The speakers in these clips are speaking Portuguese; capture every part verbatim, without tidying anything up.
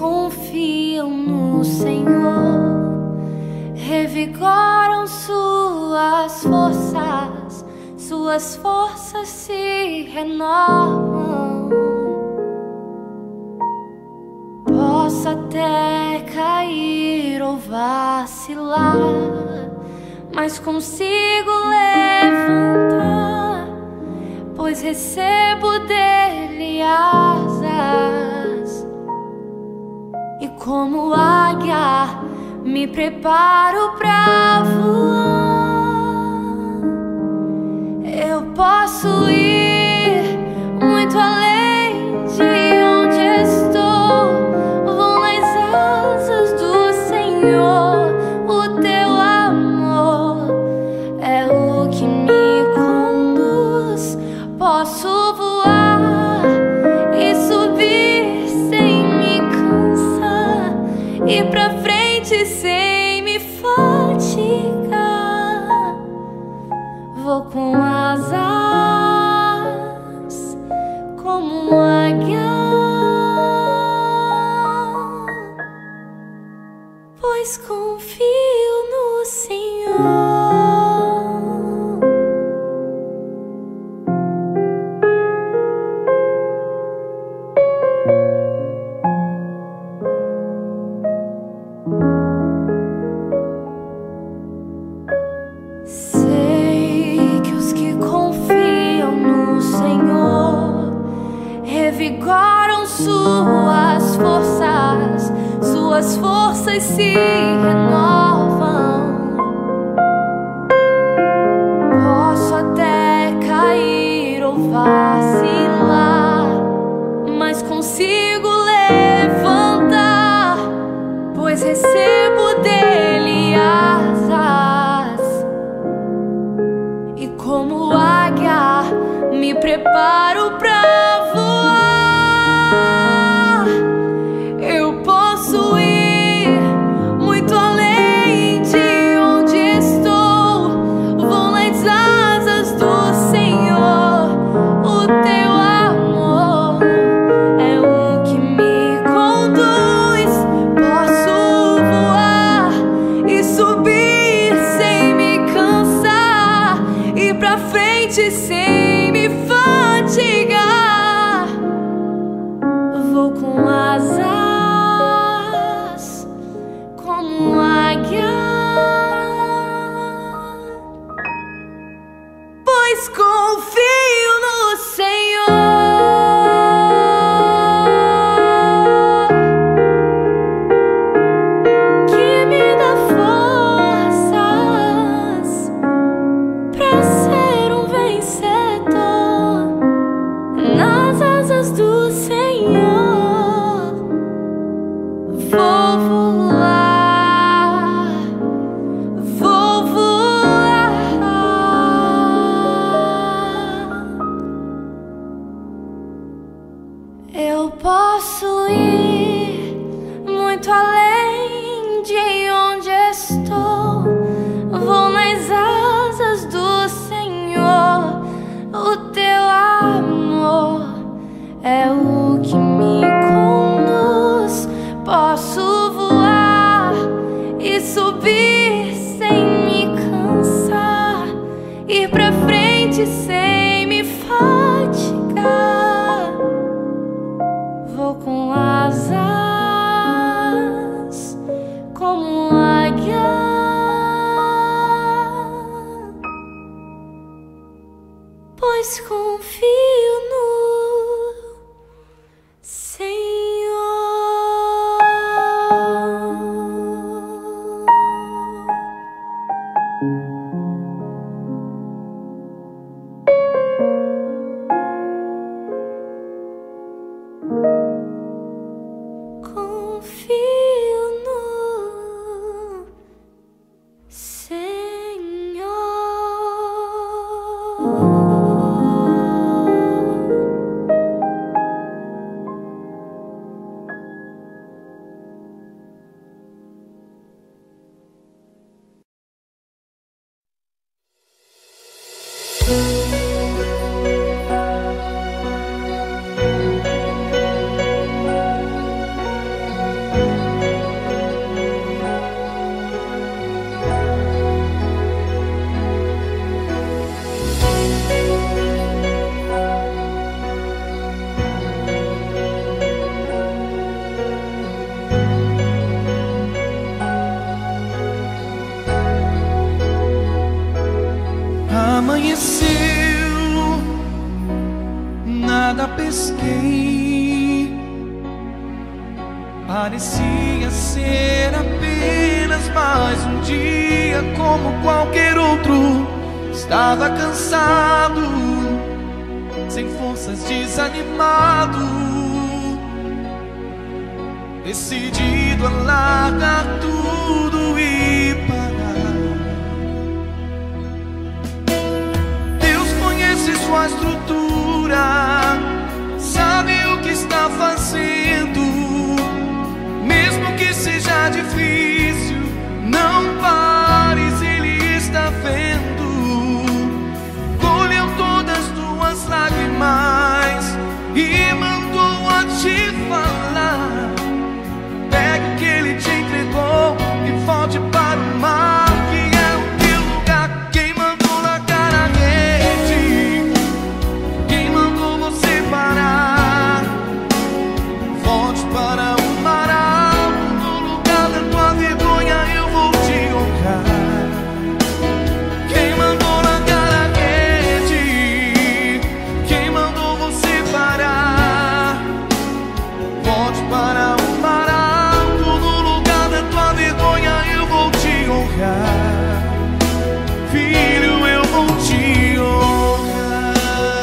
confiam no Senhor revigoram suas forças, suas forças se renovam. Posso até cair ou vacilar, mas consigo levantar, pois recebo dele asas. E como águia me preparo pra voar. Eu posso ir muito além de onde estou. Vou nas asas do Senhor. O teu amor é o que me conduz. Posso voar e subir sem me cansar, e pra frente sem me fatigar. Vou com asas como águia, pois confio no Senhor. Revigoram suas forças, suas forças se renovam. Posso até cair ou vacilar, mas consigo levantar, pois recebo dele asas. E como águia me preparo pra voar. Eu posso ir muito além de onde estou. Vou nas asas do Senhor. O teu amor é o que me conduz. Posso voar e subir sem me cansar, e pra frente sem me fatigar. Vou com asas como águia, pois confio no Senhor, que me dá forças pra ser um vencedor. Nas asas do Senhor vou voar, vou voar. Eu posso ir muito além de onde estou. Vou nas asas do Senhor. O teu amor é o que me conduz. Posso voar e subir sem me cansar, ir pra frente sem me fatigar. Vou com asas como águia, pois confio no Senhor. Confio no Senhor. Amanheceu, nada pesquei. Parecia ser apenas mais um dia como qualquer outro. Estava cansado, sem forças, desanimado, decidido a largar tudo e parar. Deus conhece sua estrutura, sabe o que está fazendo. Mesmo que seja difícil, não pares, Ele está vendo. Colheu todas tuas lágrimas e mandou a te falar: pegue o que Ele te entregou e volte para o mar, que é o teu lugar. Quem mandou largar a rede? Quem mandou você parar? Volte para o mar alto, no lugar da tua vergonha eu vou te honrar. Quem mandou largar a rede? Quem mandou você parar? Volte para o mar alto, no lugar da tua vergonha eu vou te honrar. Filho, eu vou te honrar.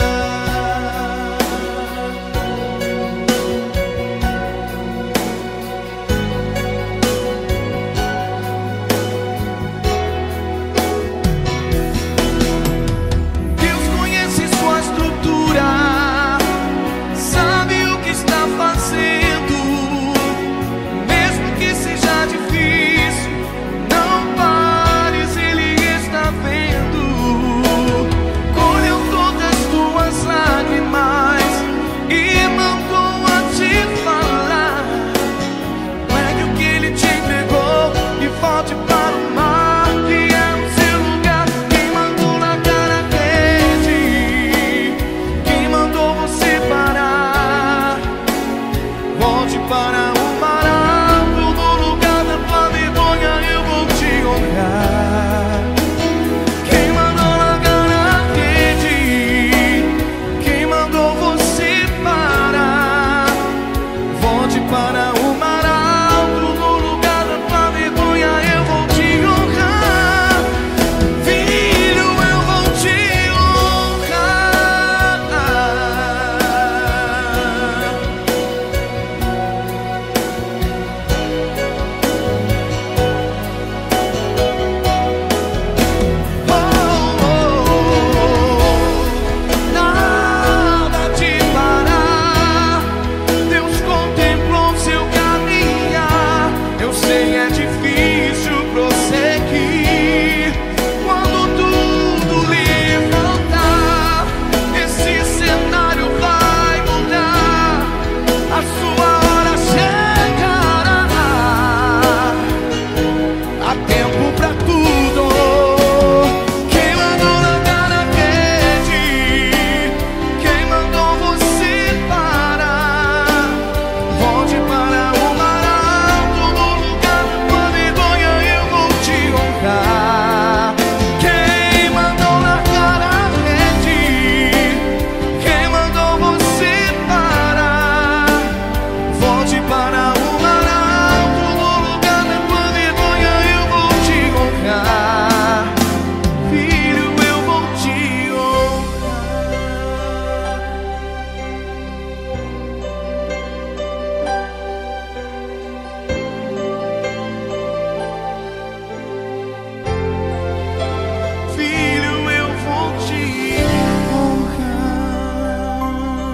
Deus conhece sua estrutura, sabe o que está fazendo. Mesmo que seja difícil, não pares, Ele está vendo. Colheu todas tuas lágrimas e mandou a te falar: pegue o que Ele te entregou e volte para o mar, que é o seu lugar. Quem mandou largar a rede? Quem mandou você parar? Volte para o mar alto, no lugar da tua vergonha eu vou te honrar. Quem mandou largar a rede? Quem mandou você parar? Volte para o mar alto, no lugar da tua vergonha eu vou te honrar. Filho, eu vou te honrar. Oh, oh, nada te parar. Deus contemplou seu caminhar. Eu sei, é difícil prosseguir quando tudo levantar. Esse cenário vai mudar, a sua hora chegará. Há tempo pra tudo. Quem mandou largar a rede? Quem mandou você parar? Volte para o mar alto, no lugar da tua vergonha eu vou te honrar. Quem mandou largar a rede? Quem mandou você parar? Volte para o mar alto, no lugar da tua vergonha eu vou te honrar. Filho, eu vou te honrar. Filho, eu vou te honrar.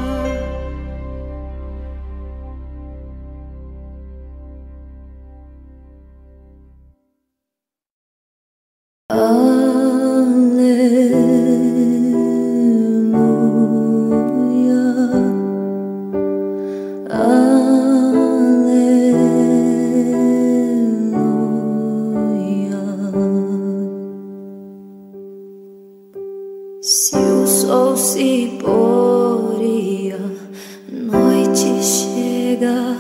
Se o sol se pôr e a noite chega,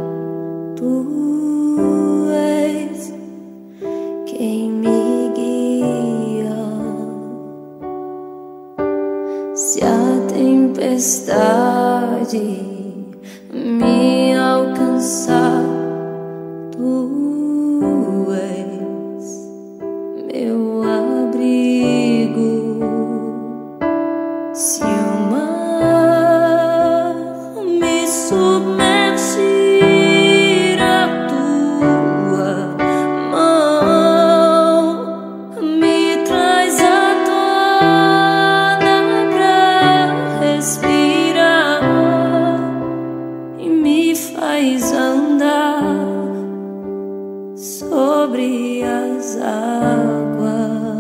tu és quem me guia. Se a tempestade me alcançar, tu és meu abrigo. Se o mar me submergir, a tua mão me traz à tona pra respirar e me faz andar sobre as águas.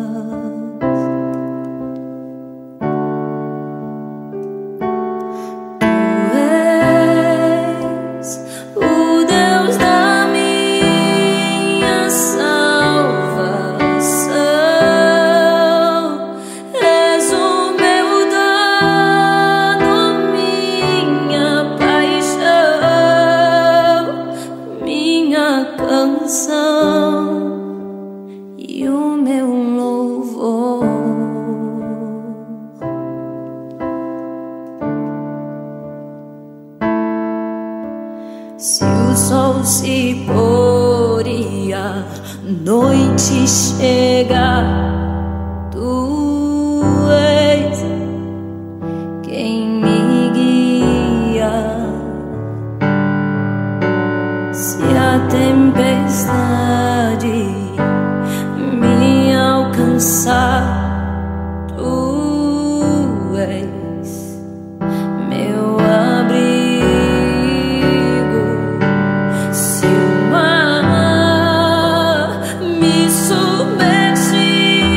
E o meu louvor. Se o sol se pôr e a noite chegar, tu és quem me guia. Se a tempestade me alcançar, tu és meu abrigo. Se o mar me submergir,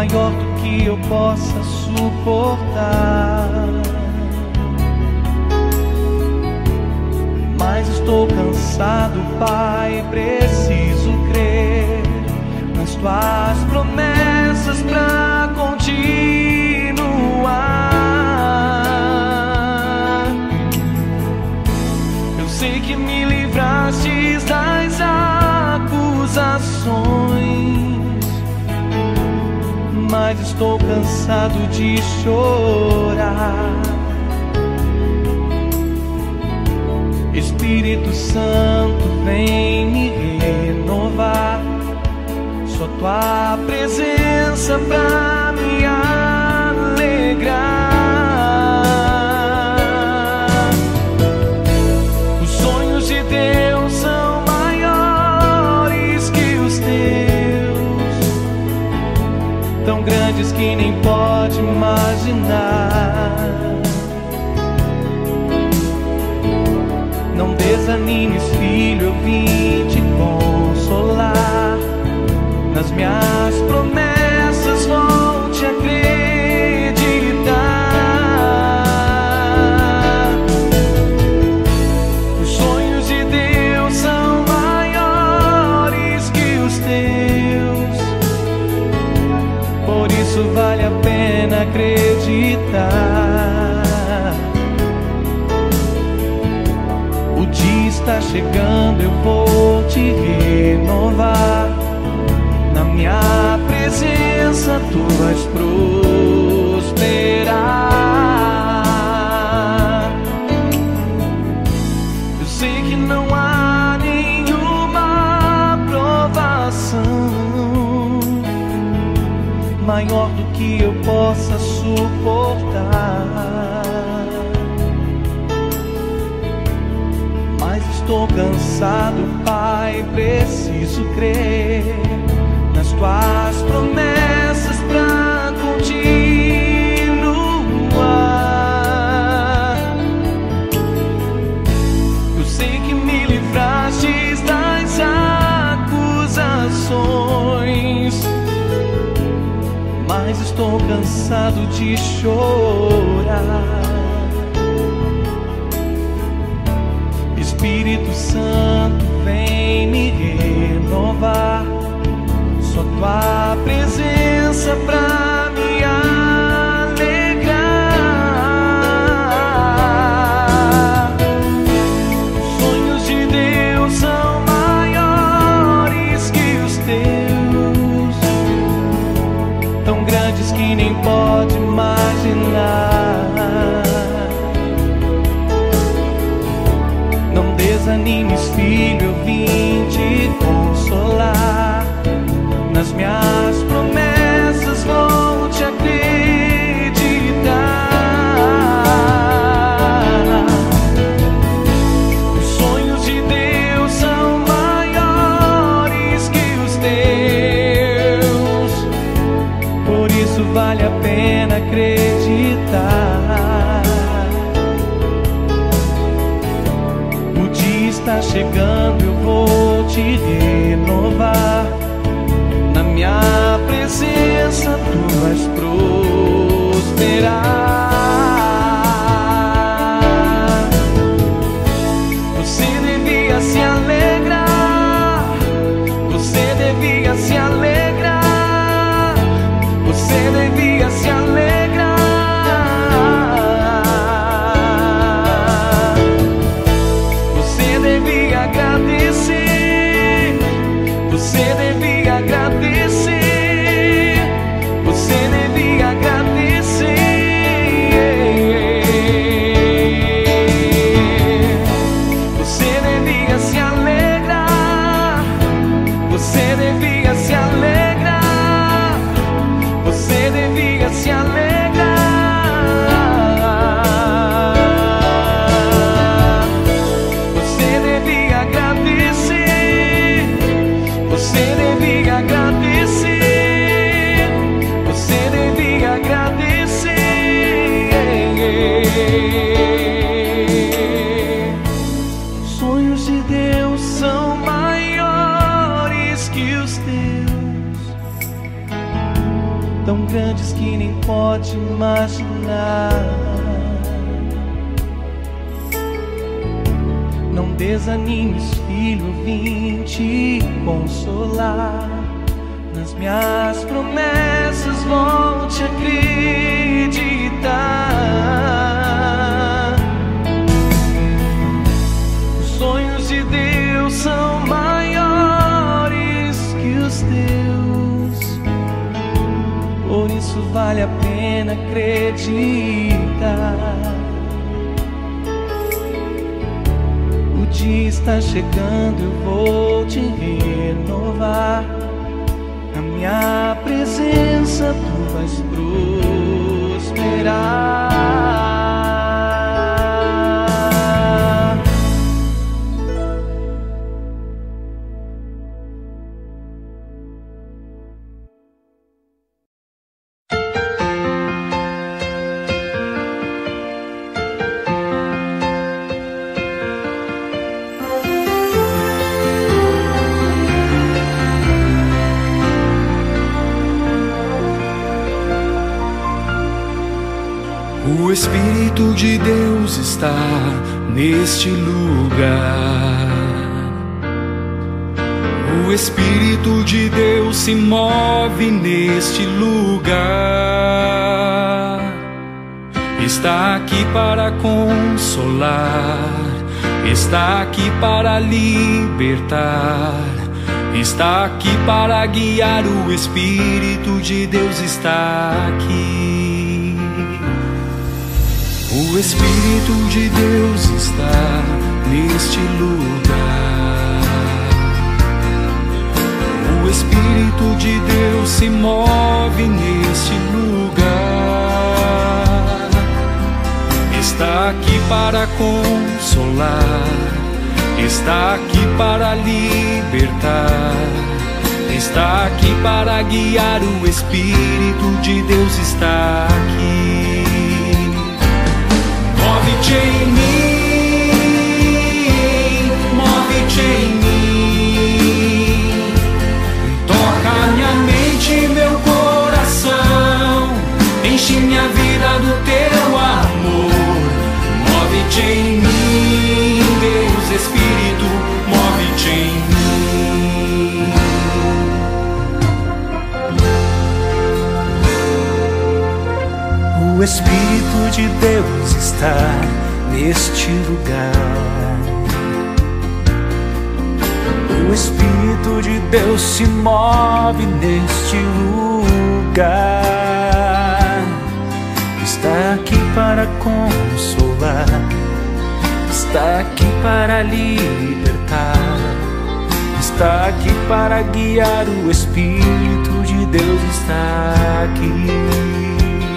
maior do que eu possa suportar. Mas estou cansado, Pai, preciso crer nas tuas promessas pra continuar. Eu sei que me livraste das acusações, mas estou cansado de chorar. Espírito Santo, vem me renovar. Só tua presença pra me alegrar. Os sonhos de Deus são maiores que os teus, tão grandes que nem pode imaginar. Não desanimes, filho, eu vim te consolar. Nas minhas promessas volte a acreditar. Os sonhos de Deus são maiores que os teus, por isso vale a pena acreditar. O dia está chegando, eu vou te renovar. Na minha presença tu vais prosperar. Eu sei que não há nenhuma provação maior do que eu possa suportar. Estou cansado, Pai, preciso crer nas tuas promessas pra continuar. Eu sei que me livraste das acusações, mas estou cansado de chorar. Espírito Santo, vem me renovar. Só tua presença pra me alegrar. Os sonhos de Deus são maiores que os teus, tão grandes que nem pode imaginar. Desanimes, filho, eu vim te consolar. Nas minhas promessas volte a acreditar. Os sonhos de Deus são maiores que os teus, por isso vale a pena acreditar. Está chegando, eu vou te renovar. Na minha presença tu vais prosperar. Você devia se alegrar, você devia se alegrar, você devia se alegrar. Agradecer, você devia agradecer, você devia agradecer. Você devia se alegrar, você devia se alegrar, você devia se alegrar. Você devia tão grandes que nem pode imaginar. Não desanimes, filho, vim te consolar. Nas minhas promessas volte a acreditar. Os sonhos de Deus são maiores que os teus, por isso vale a pena acreditar. O dia está chegando, eu vou te renovar. Na minha presença tu vais prosperar. O Espírito de Deus está neste lugar. O Espírito de Deus se move neste lugar. Está aqui para consolar, está aqui para libertar, está aqui para guiar. O Espírito de Deus está aqui. O Espírito de Deus está neste lugar. O Espírito de Deus se move neste lugar. Está aqui para consolar, está aqui para libertar, está aqui para guiar. O Espírito de Deus está aqui. Move-te em mim, move-te em mim. Toca minha mente e meu coração, enche minha vida do teu amor. Move-te em mim, Deus Espírito, move-te em mim. O Espírito de Deus está neste lugar. O Espírito de Deus se move neste lugar. Está aqui para consolar, está aqui para libertar, está aqui para guiar. O Espírito de Deus está aqui.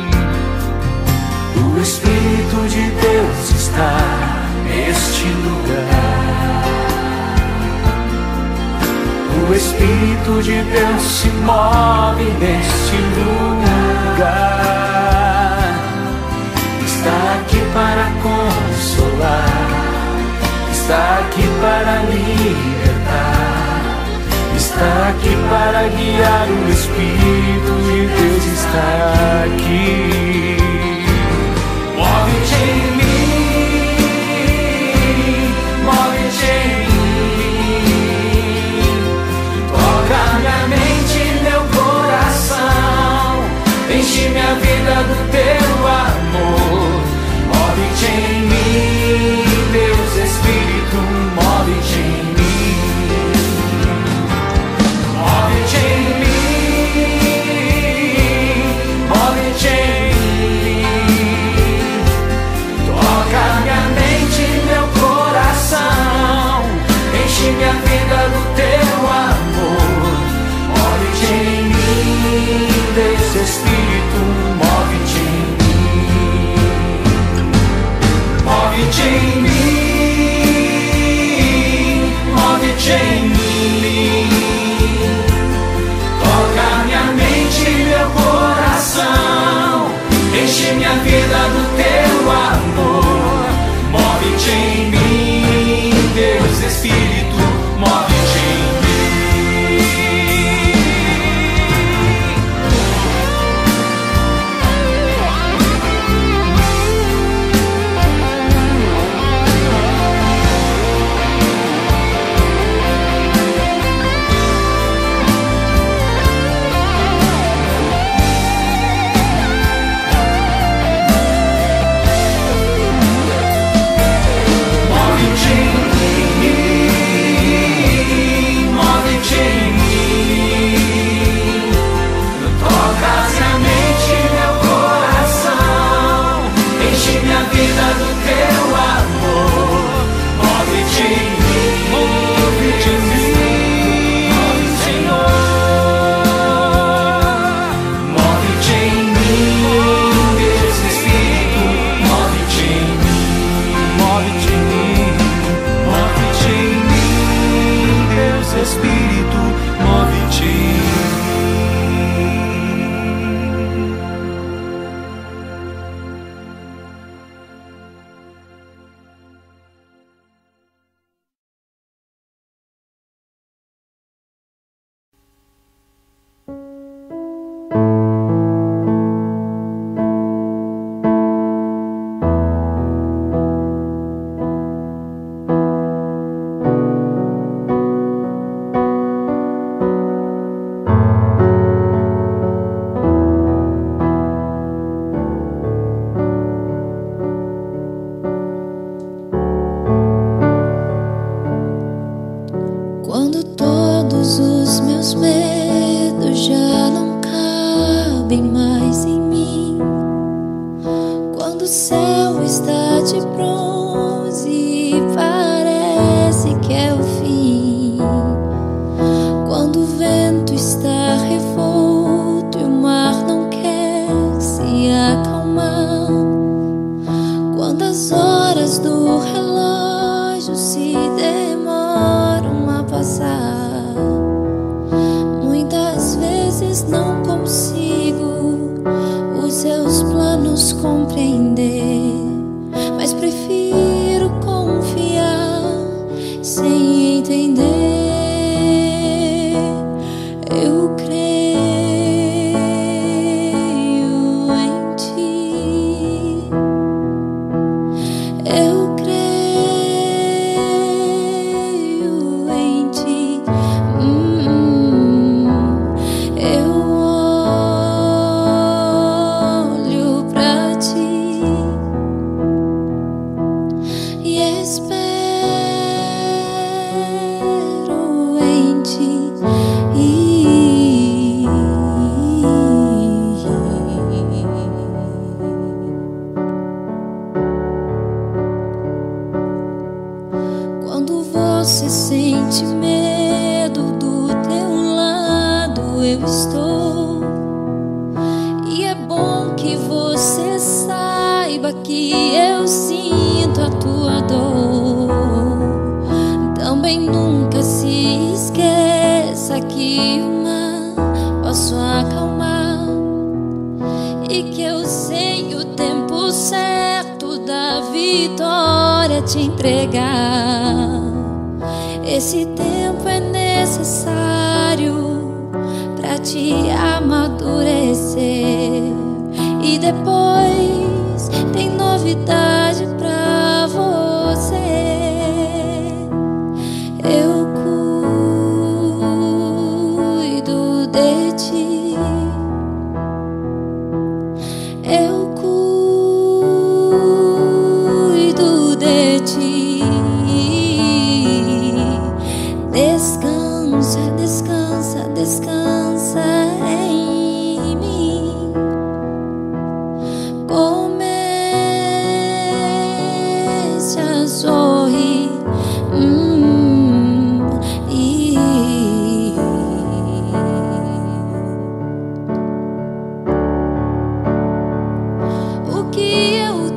O Espírito de Deus está neste lugar. O Espírito de Deus se move neste lugar. Está aqui para consolar, está aqui para libertar, está aqui para guiar. O Espírito de Deus está aqui. Move-te em mim, move-te em mim. Toca minha mente e meu coração, enche minha vida do teu amor. Move-te em mim, Deus Espírito, move-te em mim. Move-te em mim, move-te em mim. Espírito move-te. Quando todos os meus medos já não cabem mais em mim, quando o céu está de bronze e parece que é o fim, quando o vento está revolto e o mar não quer se acalmar, quando as horas do relógio se demoram a passar, muitas vezes não consigo os seus planos compreender, mas prefiro confiar sem entender. Eu creio em ti, eu creio em ti. Hum, eu olho pra ti e espero em ti. Quando você sente medo, do teu lado eu estou. E é bom que você saiba que eu sinto a tua dor. Também nunca se esqueça que o mar posso acalmar e que eu sei o tempo certo da vitória te entregar. Esse tempo é necessário pra te amadurecer, e depois tem novidade pra você. Eu cuido de ti, eu cuido de ti. Descansa, descansa, descansa em mim. Comece a sorrir. Hum, e... O que eu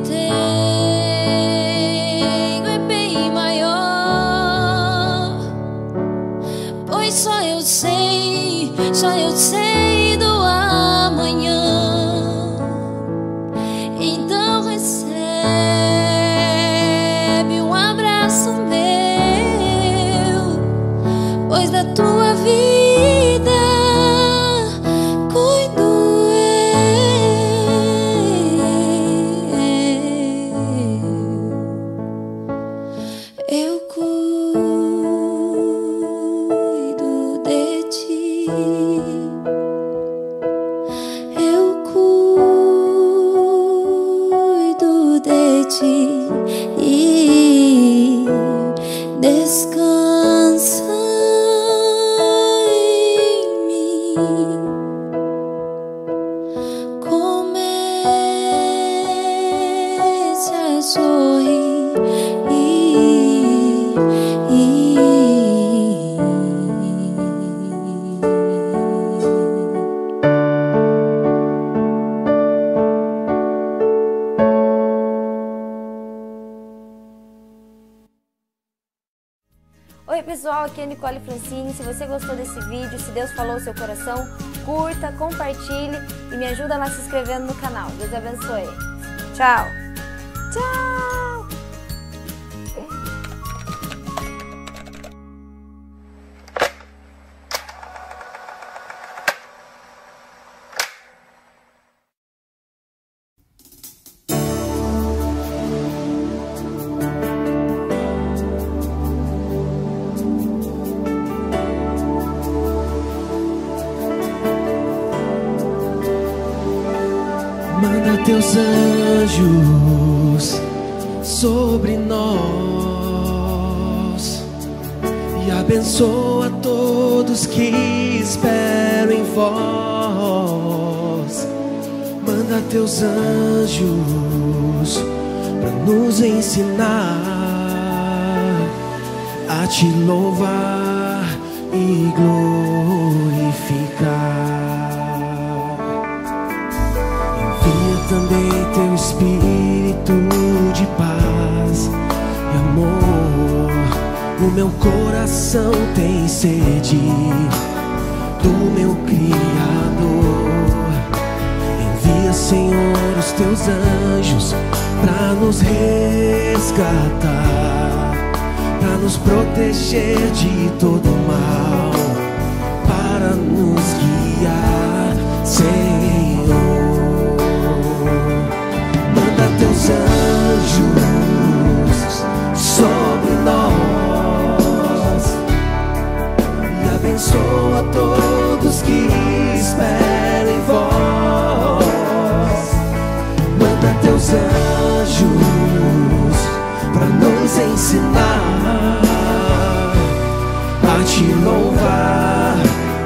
tenho é bem maior, pois só eu sei, só eu sei do amanhã. Então recebe um abraço meu, pois da tua vida cuido eu. Eu cuido de ti, eu cuido de ti. E descansa pessoal, aqui é a Nicole Francini. Se você gostou desse vídeo, se Deus falou o seu coração, curta, compartilhe e me ajuda lá se inscrevendo no canal. Deus abençoe. Tchau! Tchau! Manda teus anjos sobre nós e abençoa todos que esperam em vós. Manda teus anjos para nos ensinar a te louvar e glorificar. Também teu espírito de paz e amor. O meu coração tem sede do meu Criador. Envia, Senhor, os teus anjos pra nos resgatar, pra nos proteger de todo mal, para nos guiar, Senhor. Teus anjos sobre nós e abençoa todos que esperam em vós. Manda teus anjos para nos ensinar a te louvar e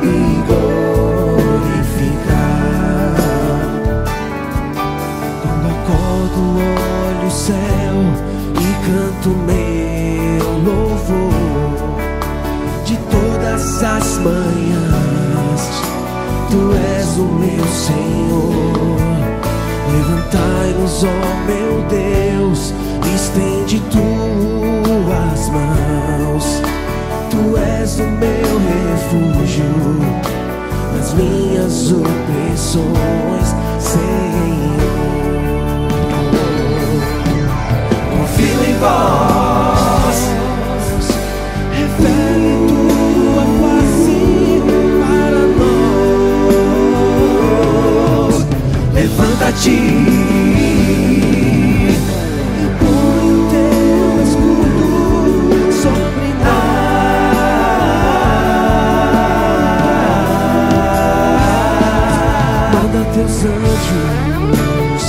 olho o céu e canto meu louvor. De todas as manhãs tu és o meu Senhor. Levantai-nos, ó meu Deus, estende tuas mãos. Tu és o meu refúgio nas minhas opressões, Senhor. Confio em vós, revele tua face para nós. Levanta-te e põe o teu escudo sobre nós. Manda teus anjos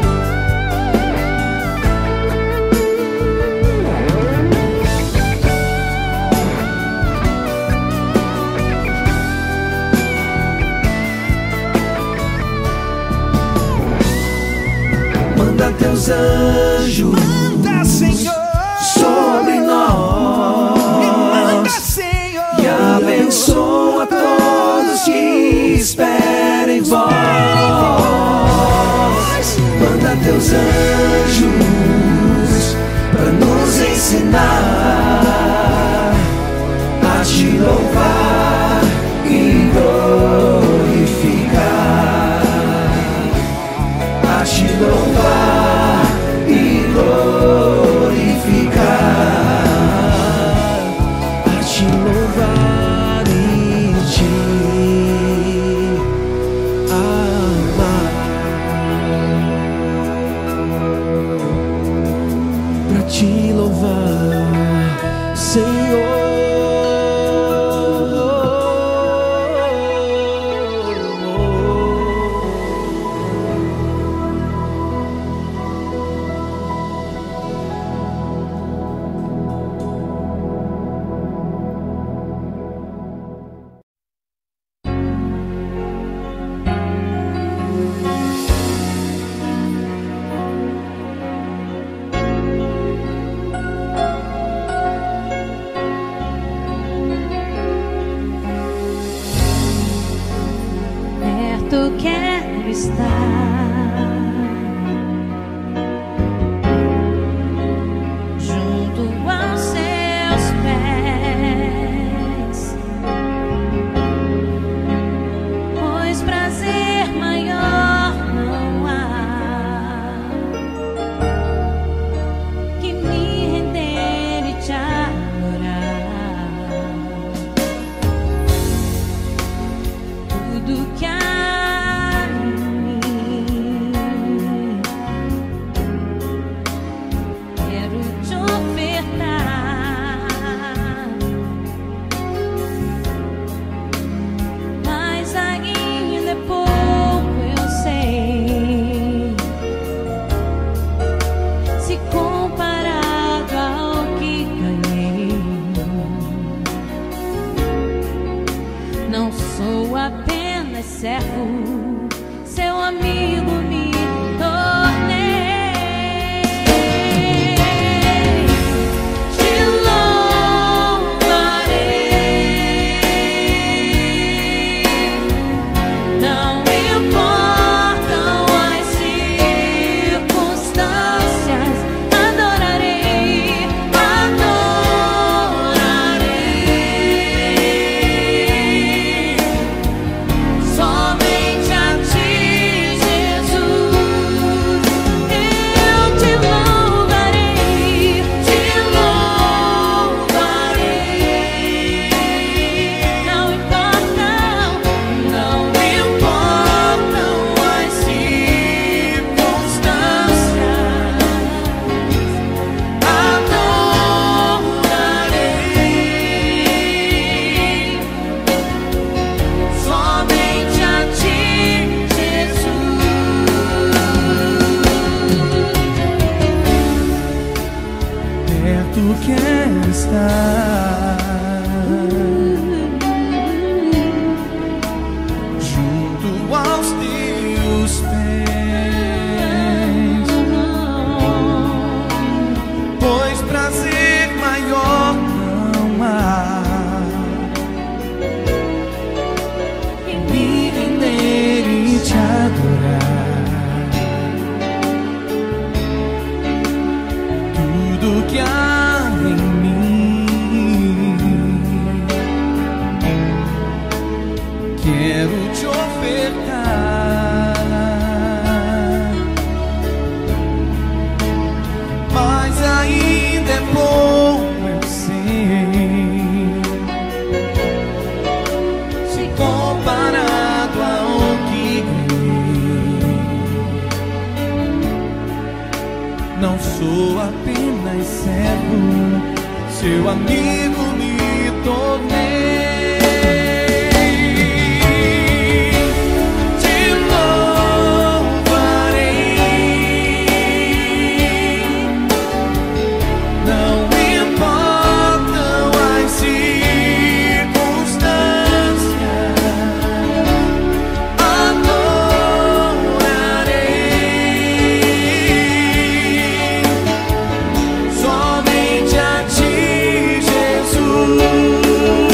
teus anjos, manda, Senhor, sobre nós. Me manda, Senhor, e abençoa todos que esperam em vós. Manda teus anjos para nos ensinar a te louvar e glorificar, a te louvar e glorificar, a te louvar e te amar, pra te louvar, Senhor. Quero estar junto aos seus pés. servo, seu amigo me tornei. Te louvarei, não importam as circunstâncias, adorarei, adorarei somente a ti, Jesus. Eu te louvarei, te louvarei, não importam, não importam as circunstâncias, adorarei somente a ti, Jesus. Perto quero estar, junto aos teus pés, pois prazer maior não há em me render e te adorar. Tudo que há em mim quero te ofertar, mas ainda é pouco, eu sei, se comparado ao que ganhei. Não sou apenas servo, seu amigo me tornei. Te louvarei, não importam as circunstâncias, adorarei somente a ti, Jesus.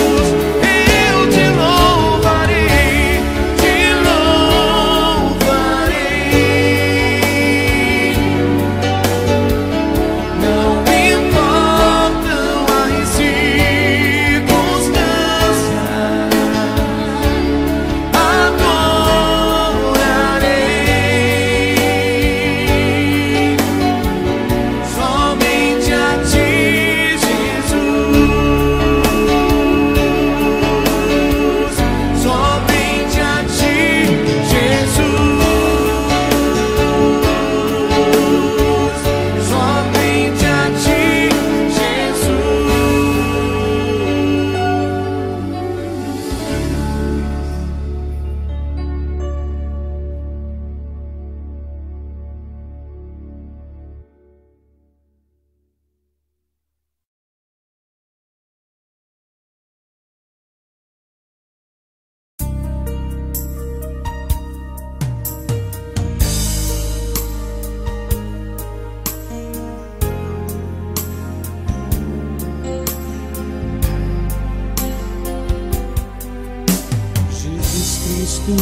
Cristo,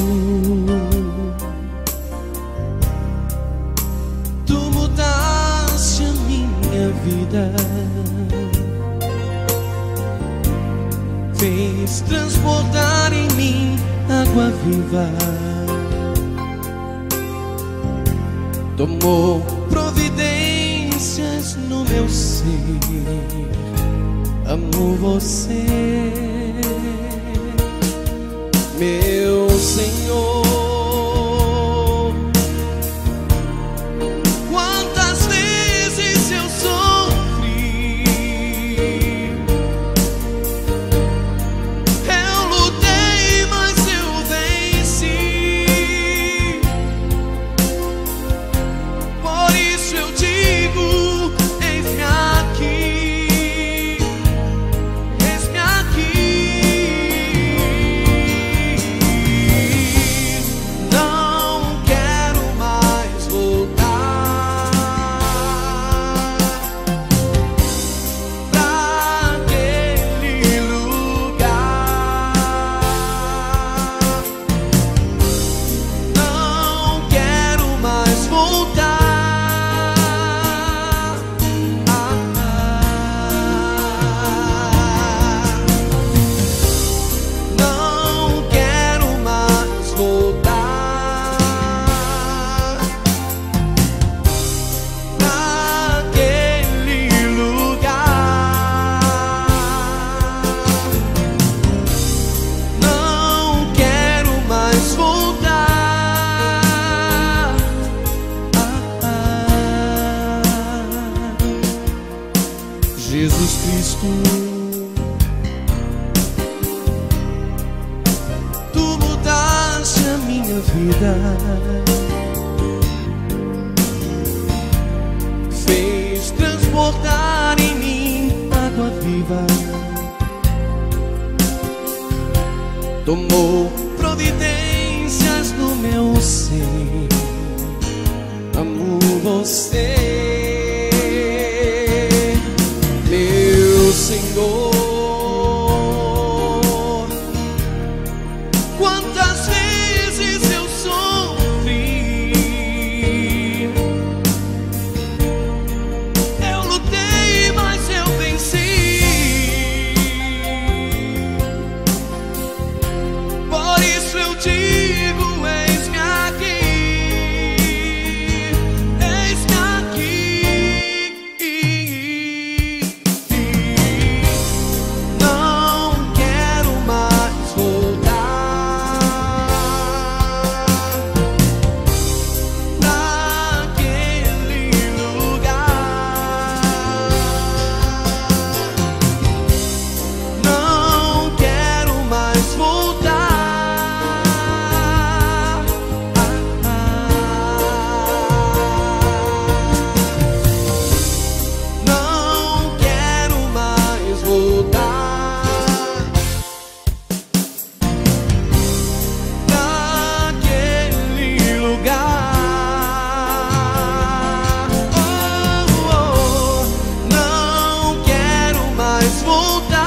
tu mudaste a minha vida, fez transbordar em mim água viva, tomou providências no meu ser. Amo você, meu Senhor. Quantas vezes eu sofri, eu lutei, mas eu venci. Por isso eu digo: eis-me aqui, eis-me aqui. Tu mudaste a minha vida, fez transbordar em mim água viva, tomou providências no meu ser. Amo você, meu Senhor. Quantas vezes eu sofri, eu lutei, mas eu venci. Por isso eu digo, eis-me aqui, eis-me aqui. Não quero mais voltar naquele lugar. Não quero mais voltar. Não quero mais voltar naquele lugar. Oh, oh, não quero mais voltar.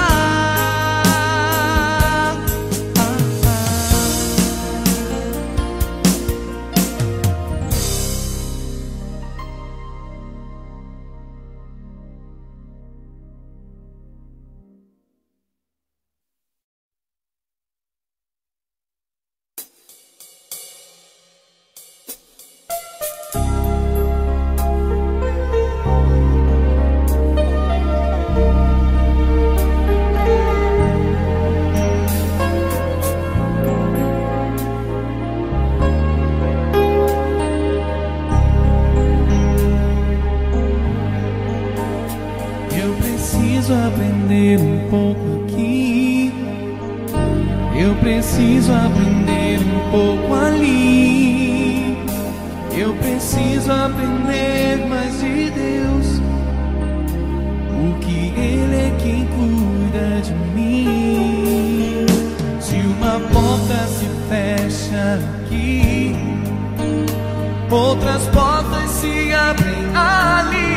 Eu preciso aprender um pouco aqui, eu preciso aprender um pouco ali. Eu preciso aprender mais de Deus, o que Ele é quem cuida de mim. Se uma porta se fecha aqui, outras portas se abrem ali.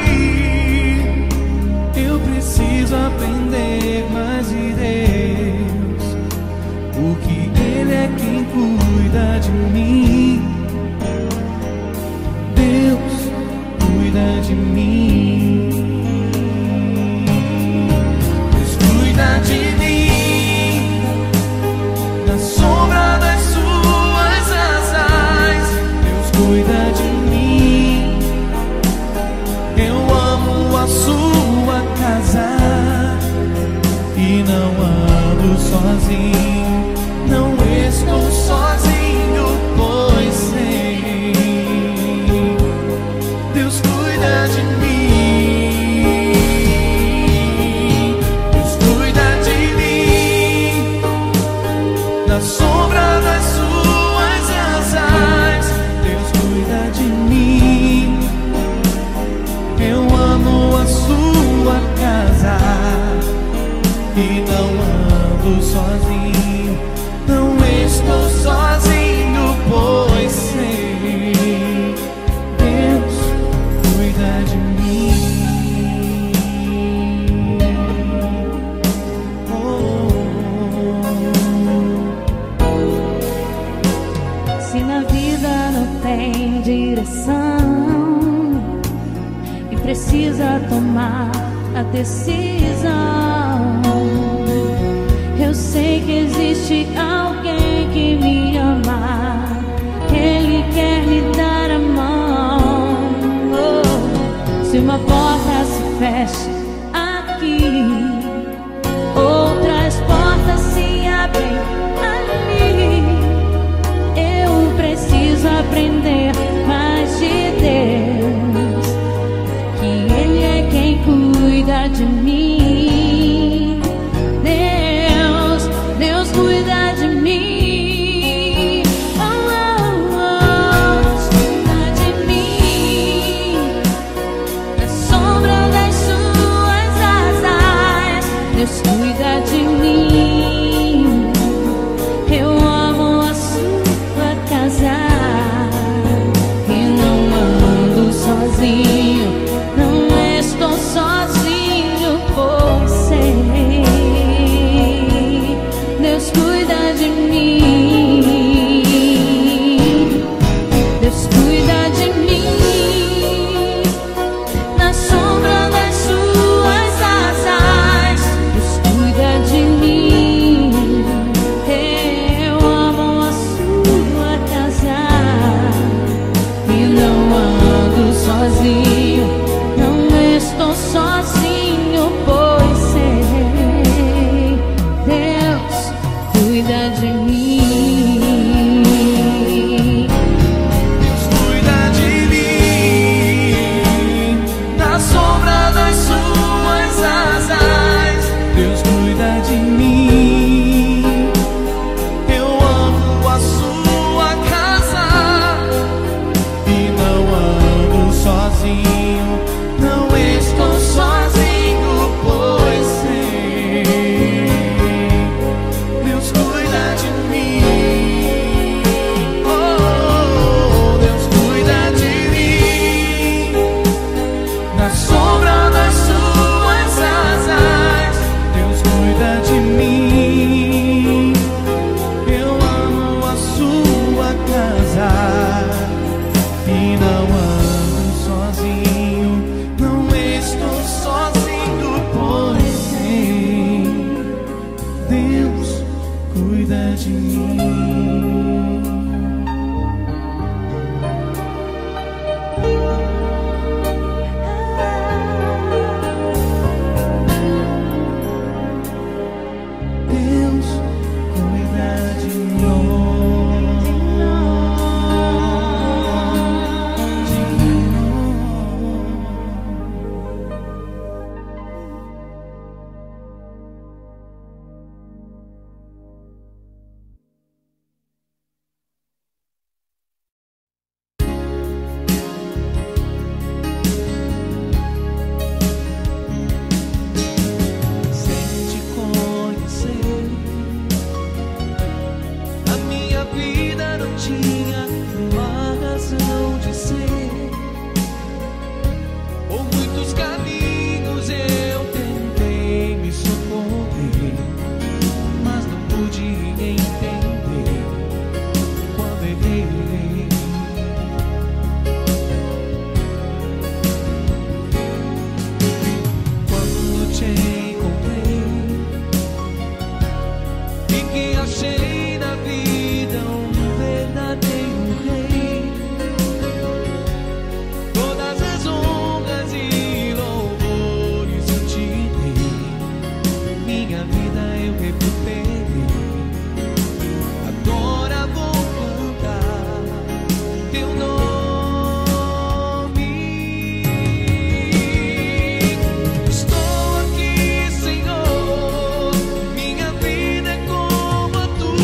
Eu preciso aprender mais de Deus, o que Ele é quem cuida de mim. Deus cuida de mim. Deus cuida de mim, na sombra das suas asas. Deus cuida de mim. Eu amo a sua casa e não ando sozinho, não estou sozinho, pois sei, Deus cuida de mim. Deus cuida de mim, na sombra das suas asas. Deus cuida de mim. Eu amo a sua casa e não ando sozinho, não estou sozinho, pois sei, Deus cuida de mim. Oh. Se na vida não tem direção e precisa tomar a decisão, eu sei que existe alguém que me ama, que Ele quer me dar a mão. Oh, se uma porta se fecha aqui, outras portas se abrem ali. Eu preciso aprender mais de Deus, que Ele é quem cuida de mim. cuida de mim. Deus cuida de mim. Na sombra das suas asas, Deus cuida de mim. Eu amo a sua casa. Eu não ando sozinho, não estou sozinho, pois sei, Deus cuida de mim. Deus cuida de mim. Na sombra das suas asas, Deus cuida de mim. Eu amo a sua casa e não ando sozinho, não estou sozinho, pois sei, Deus cuida de mim. Oh, Deus cuida de mim. Na sombra das suas asas, Deus cuida de mim. Eu amo a sua casa e não ando sozinho, não estou sozinho, pois sei, Deus cuida de mim. Deus cuida de Sem te conhecer, a minha vida não tinha uma razão de ser. Por muitos caminhos eu tentei me socorrer, mas não pude entender quando errei. Quando te encontrei e que achei na vida um verdadeiro rei, todas as honras e louvores eu te dei, minha vida eu recuperei. Agora vou cantar teu nome. Estou aqui, Senhor, minha vida é como a tua.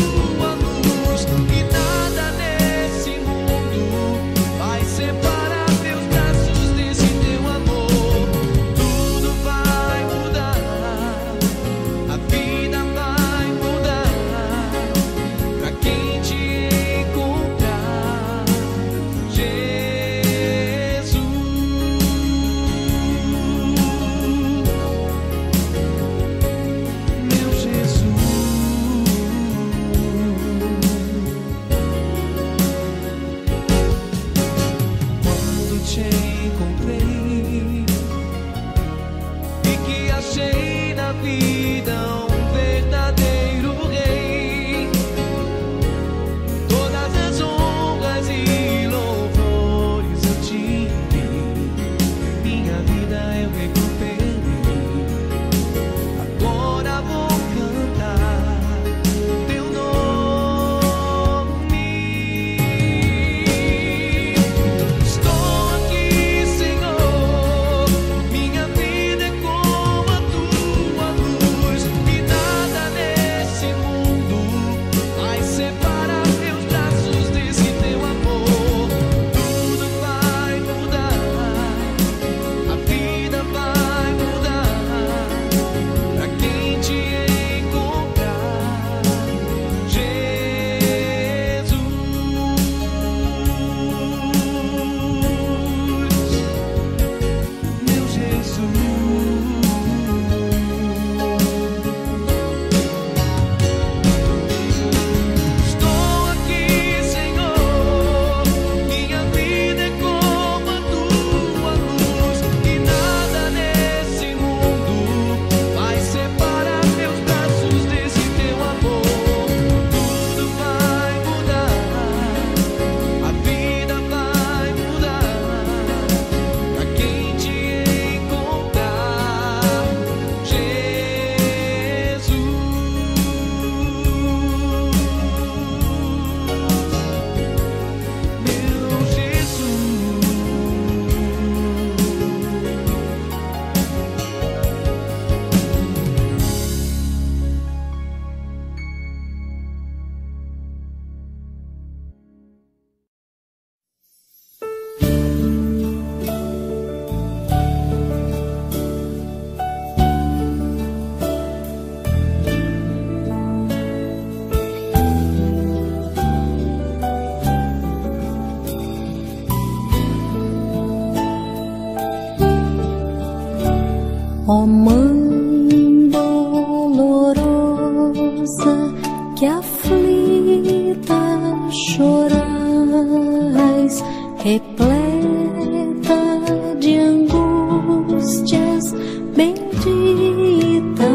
chorais, repleta de angústias, bendita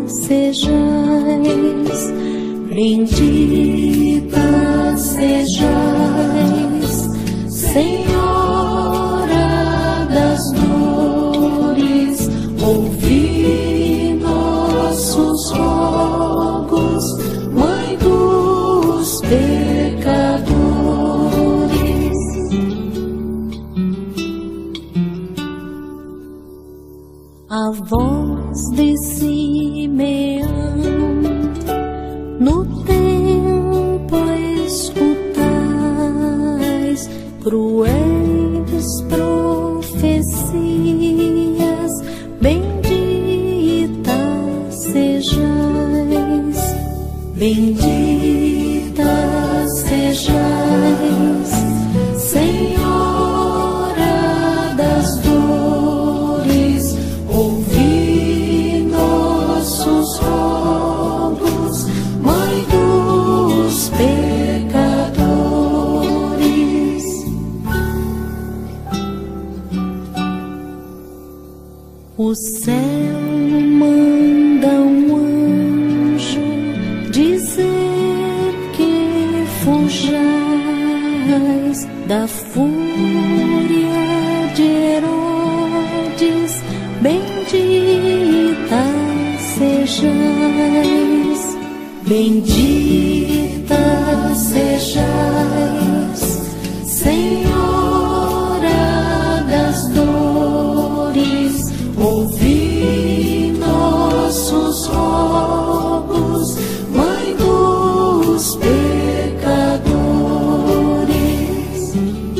sejais, bendita sejais, Senhora das dores, ouvi nossos rogos, Mãe dos pecadores. A voz de Simeão no templo escutais, cruéis profecias, bendita sejais, bendita sejais, Senhora das dores, ouvi nossos rogos, Mãe dos pecadores. O céu manda um anjo dizer que fujais da fúria de Herodes, bendita sejais, bendita sejais, Senhora das dores, ouvi nossos rogos, Mãe dos pecadores.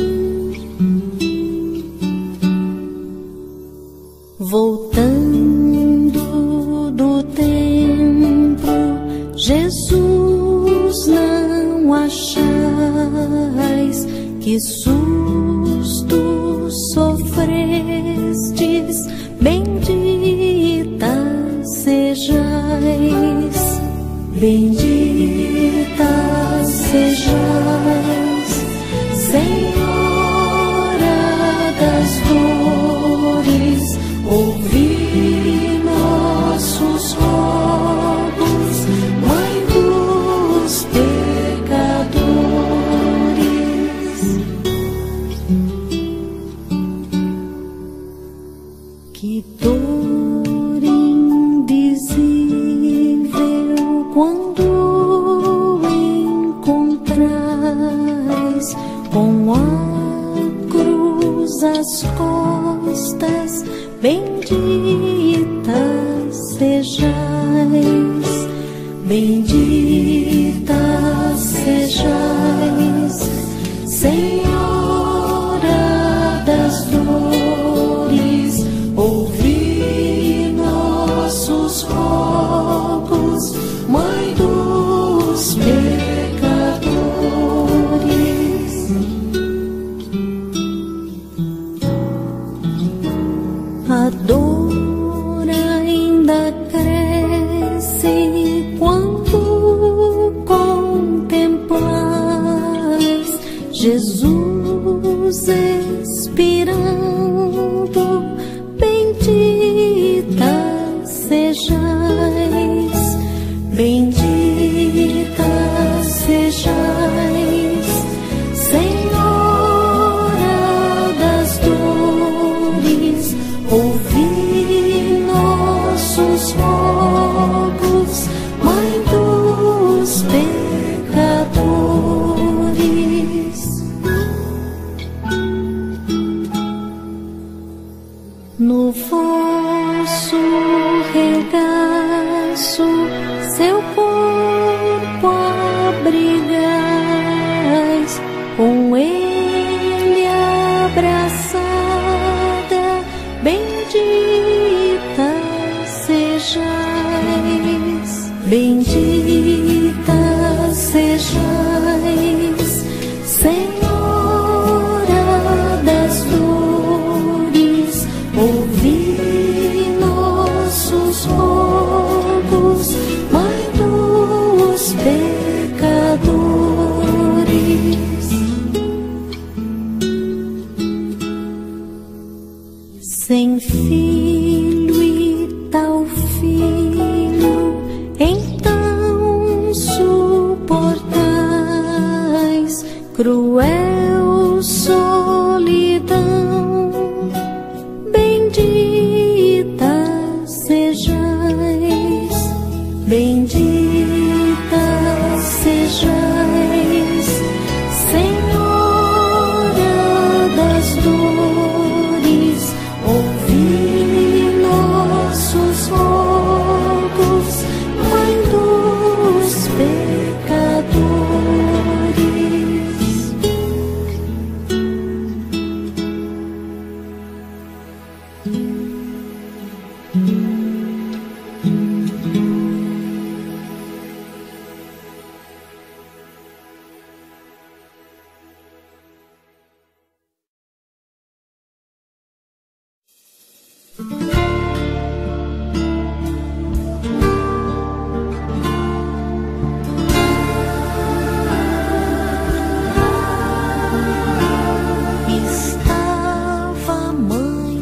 Voltando do templo, Jesus não achais, que susto sofrestes, bendita sejais, bendita sejais, Senhora das dores, ouvi nossos rogos, Mãe dos pecadores. Que dor indizível quando encontrais com a cruz às costas, bendita sejais, bendita sejais, Senhora das dores, ouvi nossos rogos, Mãe dos pecadores. A dor ainda cresce quando contemplais Jesus expirando, bendita sejais, bendita Sem filho e tal filho, então suportais cruel solidão. Bendita sejais, bendita sejais, Senhora das dores, ouvi nossos rogos, Mãe dos pecadores. Estava a mãe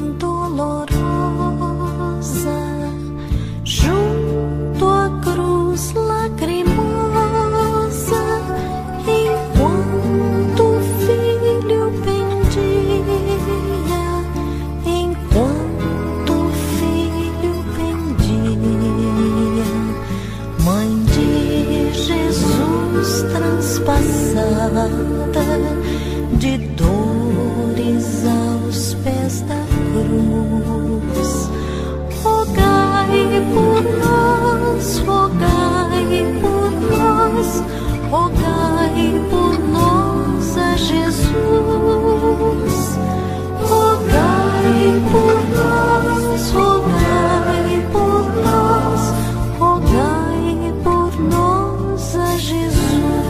dolorosa junto à cruz lacrimosa, enquanto o filho pendia, enquanto o filho pendia. Mãe de Jesus transpassada de dores aos pés da cruz, rogai por nós, rogai por nós, rogai por nós a Jesus. Rogai por nós, rogai por nós, rogai por nós a Jesus.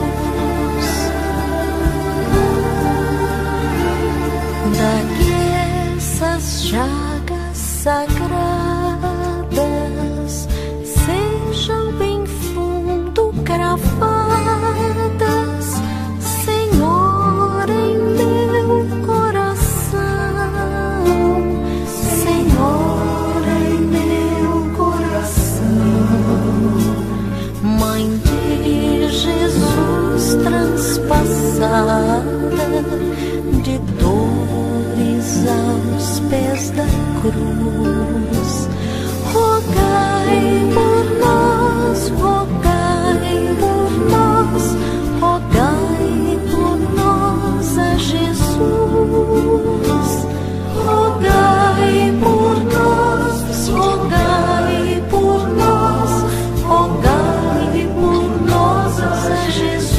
Daqui essas chagas sagradas sejam bem fundo cravadas, Senhor, em meu coração, Senhor, em meu coração. Mãe de Jesus transpassada de dores aos pés da cruz, rogai por nós, rogai por nós, rogai por nós a Jesus. Rogai por nós, rogai por nós, rogai por nós a Jesus.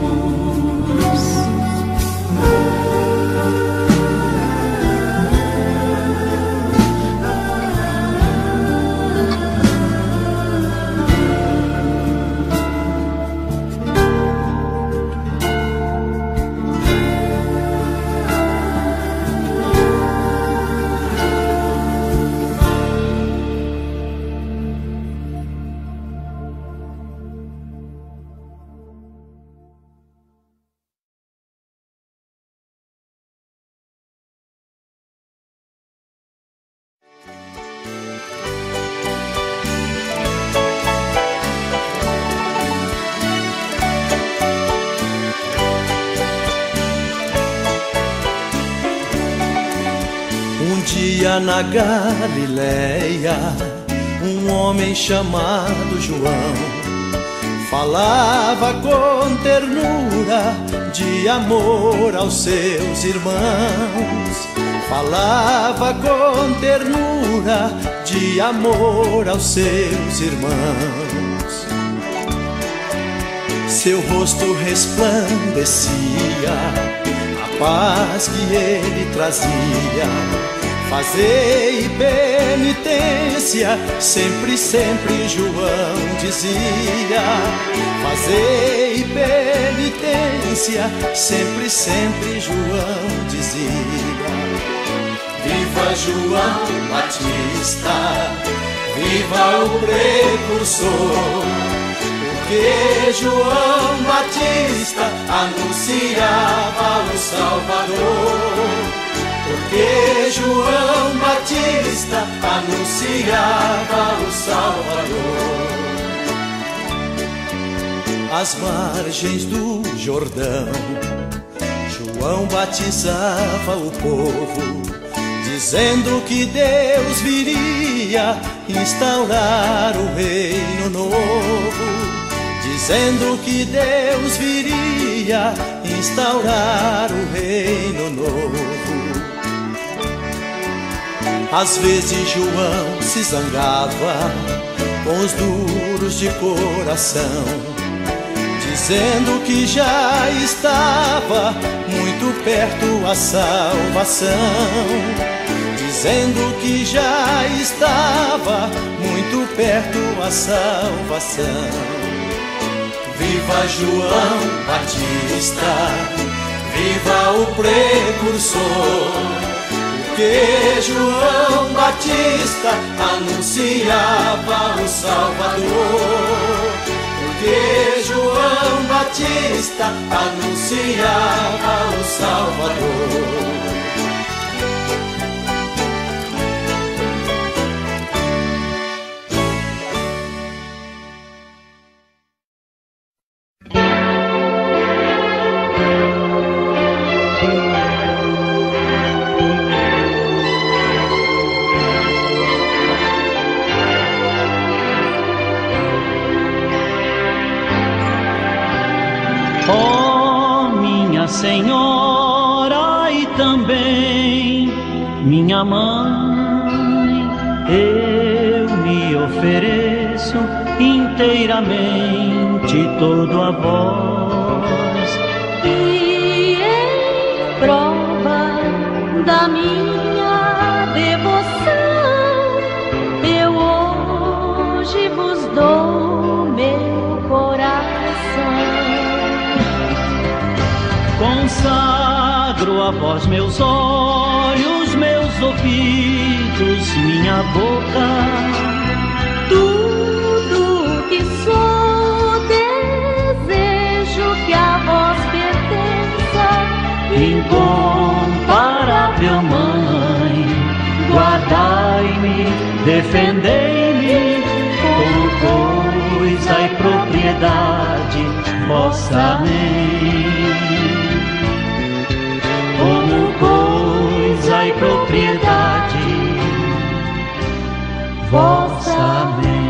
Um dia na Galileia, um homem chamado João falava com ternura de amor aos seus irmãos. Falava com ternura de amor aos seus irmãos. Seu rosto resplandecia a paz que ele trazia. Fazei penitência, sempre, sempre João dizia. Fazei penitência, sempre, sempre João dizia. Viva João Batista, viva o precursor, porque João Batista anunciava o Salvador. Porque João Batista anunciava o Salvador. Às margens do Jordão, João batizava o povo, dizendo que Deus viria instaurar o reino novo. Dizendo que Deus viria instaurar o reino novo. Às vezes João se zangava com os duros de coração, dizendo que já estava muito perto a salvação. Dizendo que já estava muito perto a salvação. Viva João Batista, viva o precursor. Porque João Batista anunciava o Salvador. Porque João Batista anunciava o Salvador. Senhora e também minha mãe, eu me ofereço inteiramente todo a vós. E em prova da minha devoção, eu hoje vos dou meu coração. Consagro a vós meus olhos, meus ouvidos, minha boca. Tudo que sou, desejo que a vós pertença. Incomparável Mãe, guardai-me, defendei-me, como coisa e propriedade vossa. Amém. Como coisa e propriedade vossa. Amém.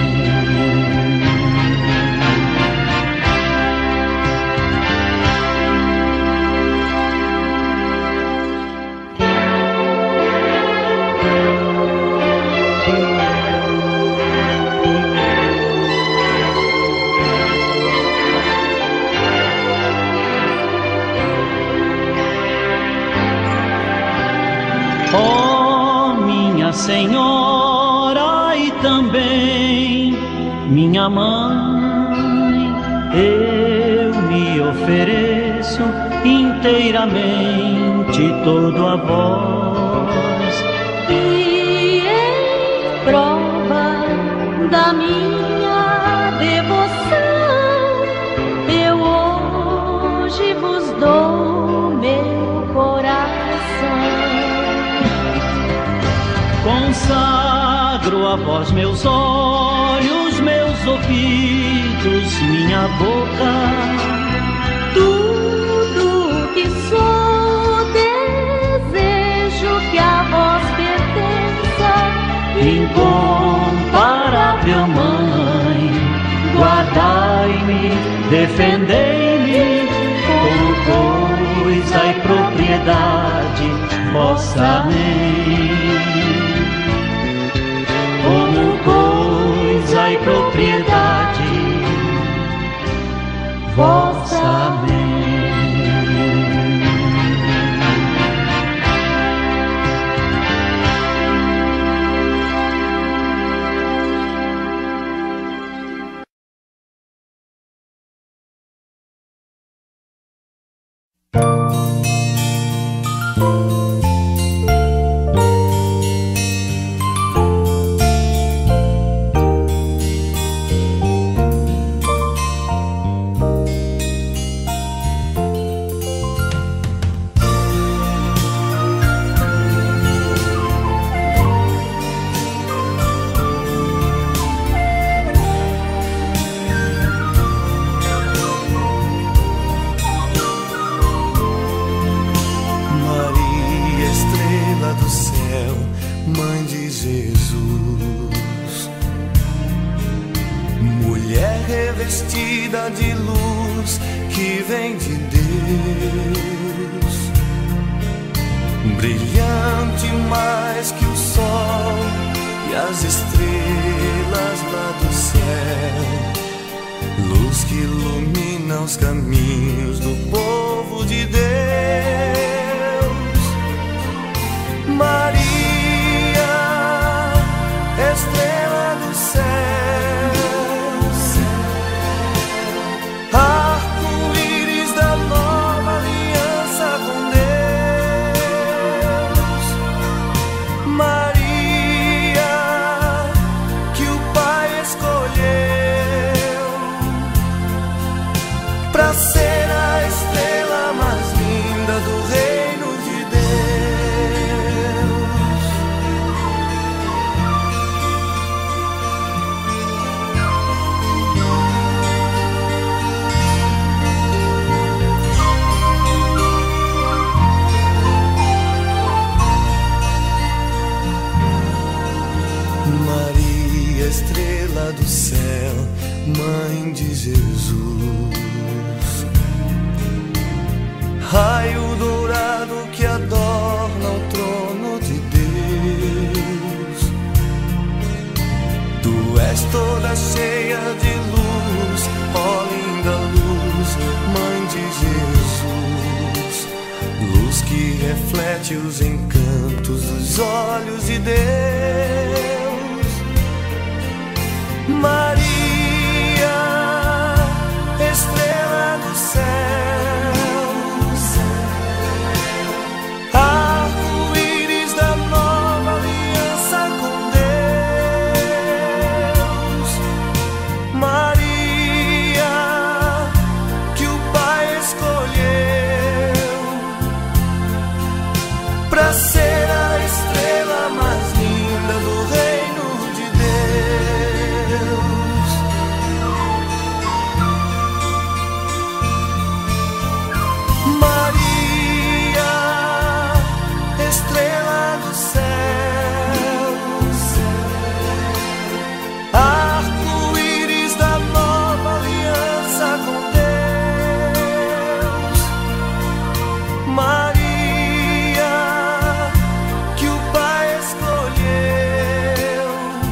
Ó minha Senhora e também minha mãe, eu me ofereço inteiramente todo a vós. E em prova da minha devoção, eu hoje vos dou meu coração. Consagro a vós meus olhos, meus ouvidos, minha boca. Tudo que sou, desejo que a vós pertença. Incomparável Mãe, guardai-me, defendei-me, como coisa e propriedade vossa. Amém. Como coisa e propriedade vossa. Amém. Mãe de Jesus, mulher revestida de luz que vem de Deus, brilhante mais que o sol e as estrelas lá do céu, luz que ilumina os caminhos do povo de Deus. Maria, estrela do céu, arco-íris da nova aliança com Deus. Maria, que o Pai escolheu pra ser a estrela mais linda do reino de Deus. Maria, estrela do céu, mãe de Jesus, raio dourado que adorna o trono de Deus. Tu és toda cheia de luz, ó linda luz, mãe de Jesus, luz que reflete os encantos dos olhos de Deus. Maria, estrela do céu, arco-íris da nova aliança com Deus. Maria, que o Pai escolheu pra ser a estrela mais linda do reino de Deus. Maria, estrela do céu, arco-íris da nova aliança com Deus. Maria, que o Pai escolheu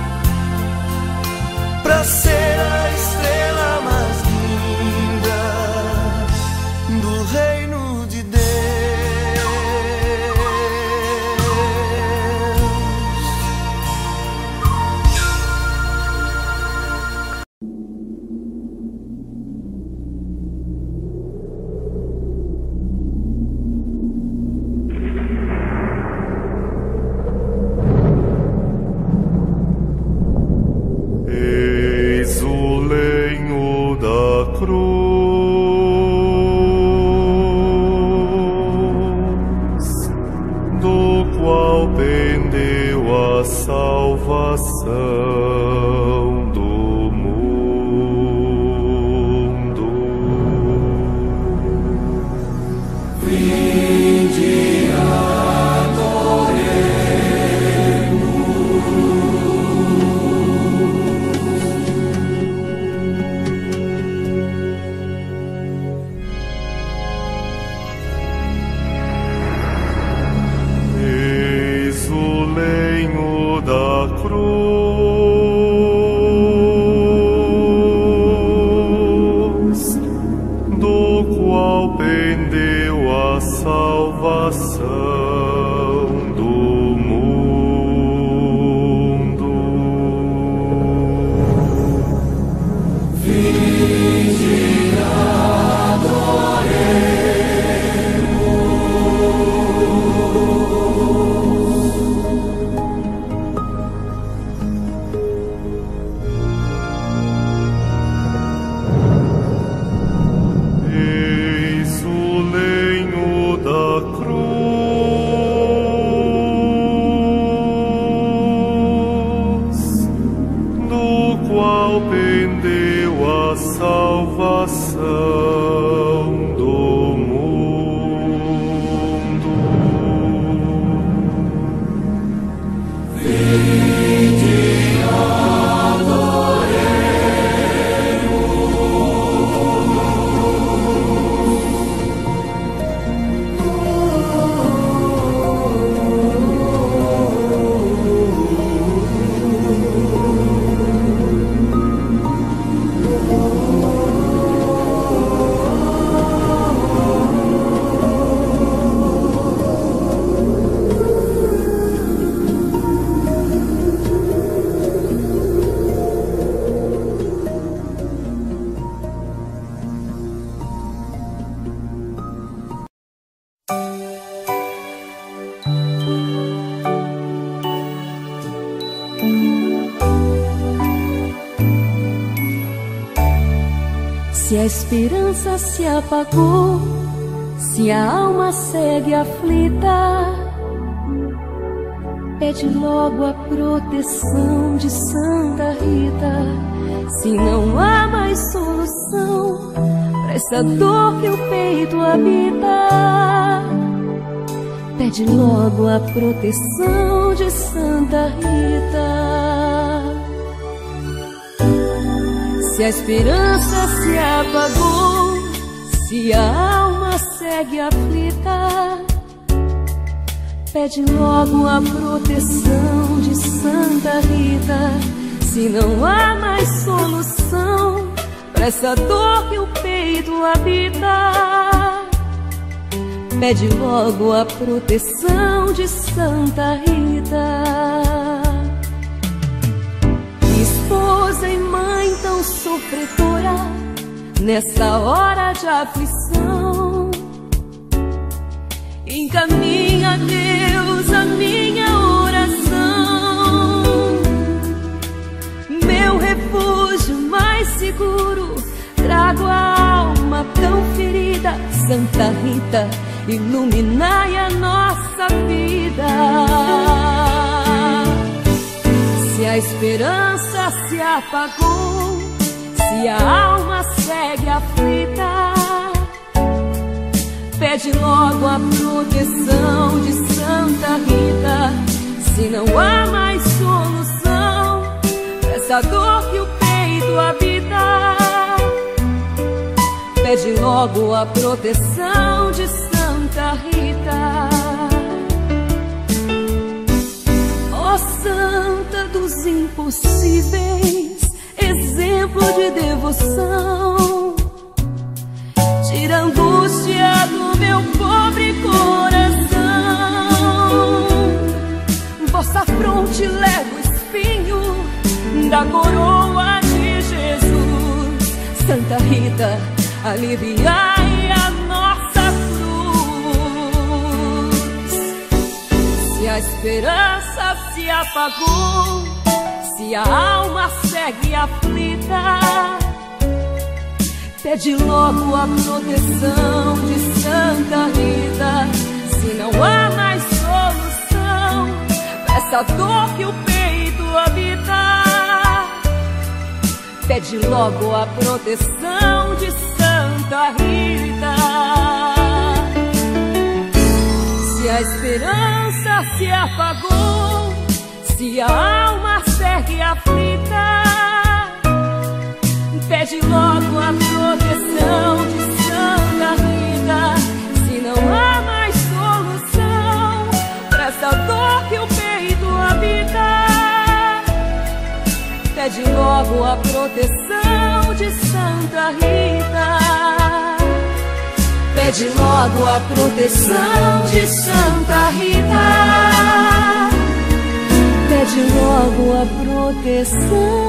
pra ser a estrela mais linda do reino de Deus. Eis o lenho da cruz, do qual pendeu a salvação do mundo. Vinde, eis o lenho da cruz, do qual pendeu a salvação do mundo. Vinde, eis o lenho da cruz, a esperança se apagou, se a alma segue aflita, pede logo a proteção de Santa Rita. Se não há mais solução pra essa dor que o peito habita, pede logo a proteção de Santa Rita. Se a esperança se apagou, se a alma segue aflita, pede logo a proteção de Santa Rita. Se não há mais solução pra essa dor que o peito habita, pede logo a proteção de Santa Rita. Esposa e mãe tão sofredora, nessa hora de aflição, encaminha a Deus a minha oração. Meu refúgio mais seguro, trago a alma tão ferida. Santa Rita, iluminai a nossa vida. Se a esperança se apagou, se a alma segue aflita, pede logo a proteção de Santa Rita. Se não há mais solução pra essa dor que o peito habita, pede logo a proteção de Santa Rita. Ó Santa dos impossíveis, exemplo de devoção, tira a angústia do meu pobre coração. Vossa fronte leva o espinho da coroa de Jesus. Santa Rita, aliviai a nossa cruz. Se a esperança se apagou, se a alma segue aflita, pede logo a proteção de Santa Rita. Se não há mais solução pra essa dor que o peito habita, pede logo a proteção de Santa Rita. Se a esperança se apagou, se a alma segue aflita, pede logo a proteção de Santa Rita. Se não há mais solução pra essa dor que o peito habita, pede logo a proteção de Santa Rita. Pede logo a proteção de Santa Rita. Pede logo a proteção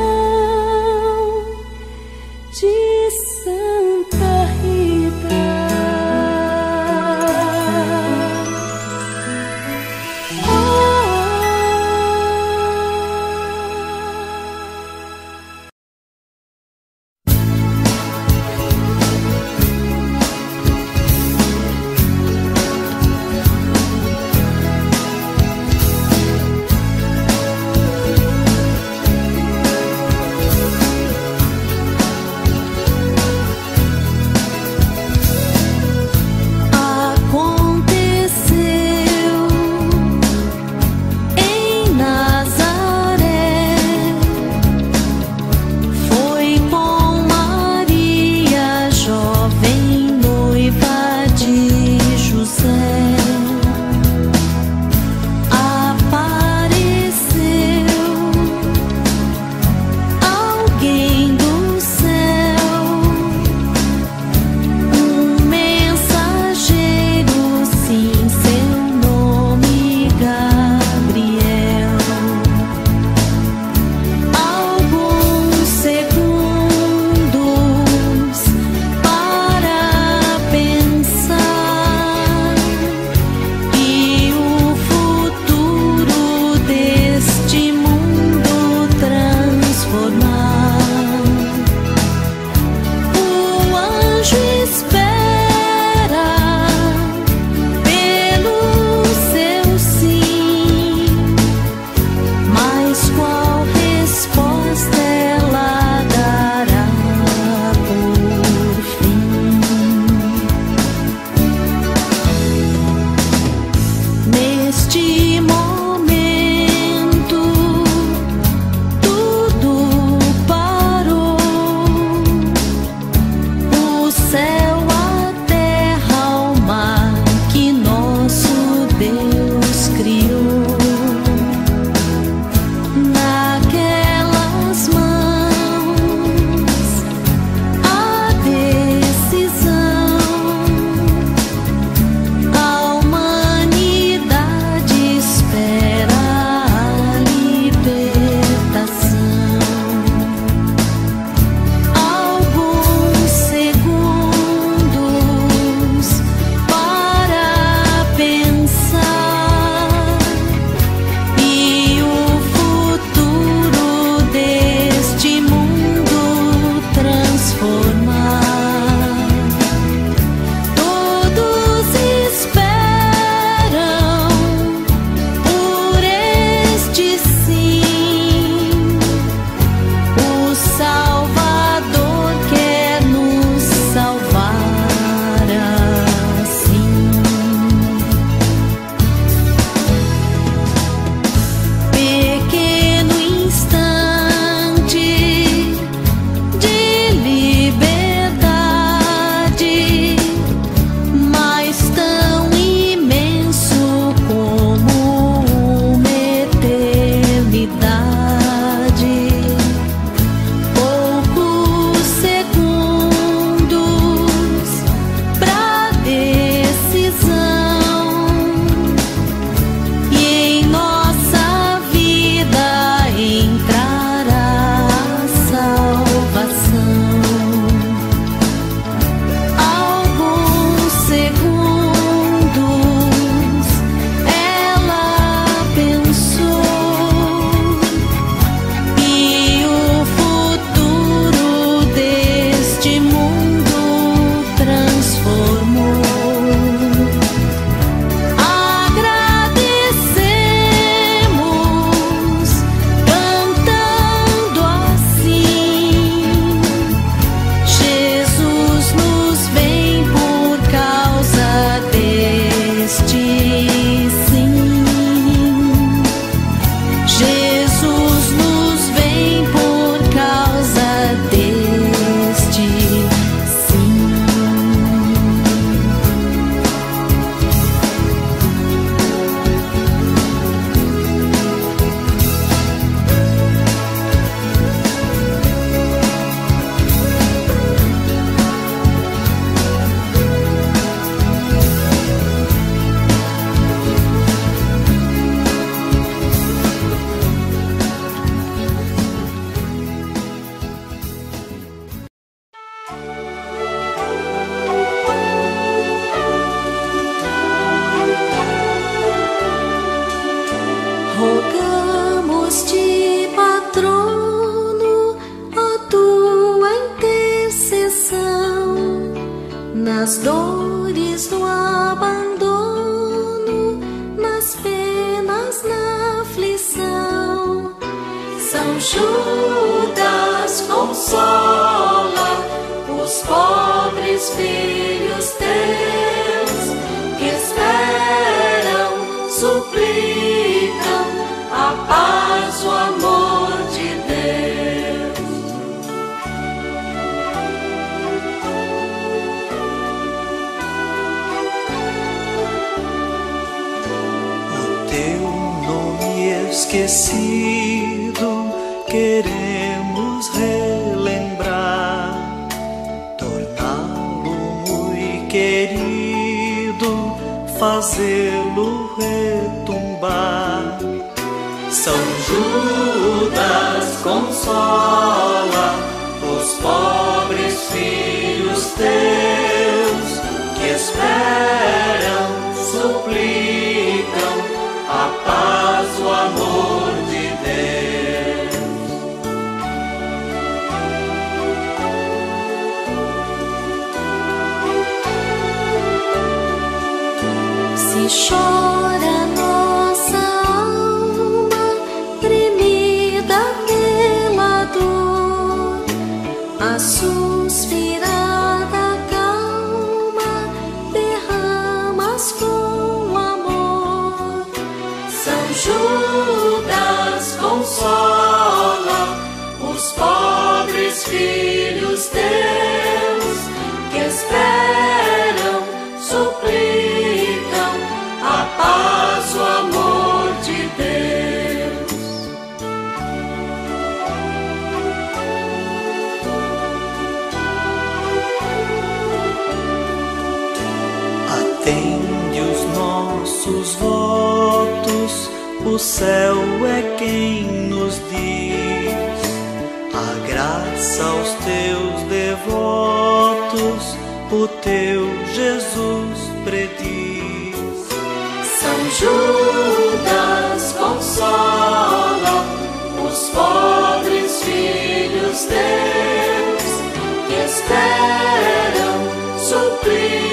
de Santa Rita. dores no abandono, nas penas, na aflição. São Judas consola os pobres filhos teus, que esperam, suplicam a paz, o amor de Deus. O teu nome esquecido queremos relembrar, torná-lo muito querido, fazê-lo retumbar. São Judas consola os pobres filhos teus, que esperam, suplicam a paz, o amor de Deus. Se chora nossa alma, premida pela dor, a suspirada calma derramas com amor. São Judas consola os pobres filhos teus, que esperam, suplicam a paz, o amor de Deus. Atende os nossos votos, o céu é quem nos diz a graça aos teus devotos, o teu Jesus prediz. São Judas consola os pobres filhos teus, que esperam, suplicam